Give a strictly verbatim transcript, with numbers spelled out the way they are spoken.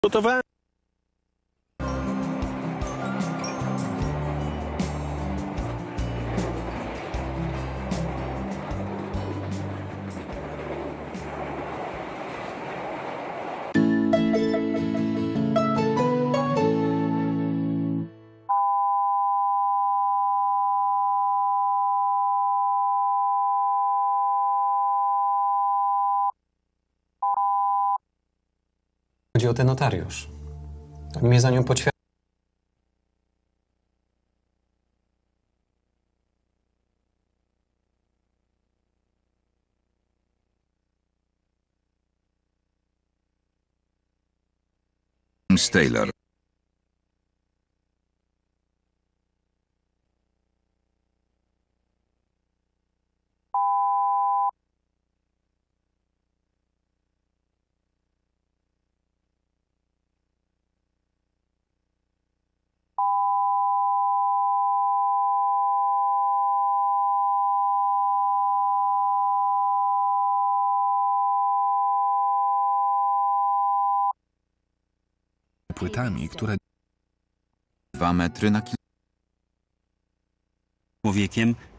Gotowałem. Chodzi o ten notariusz. Oni mnie za nią poćwiartowali. Taylor. Płytami, które Dwa metry na kil... Człowiekiem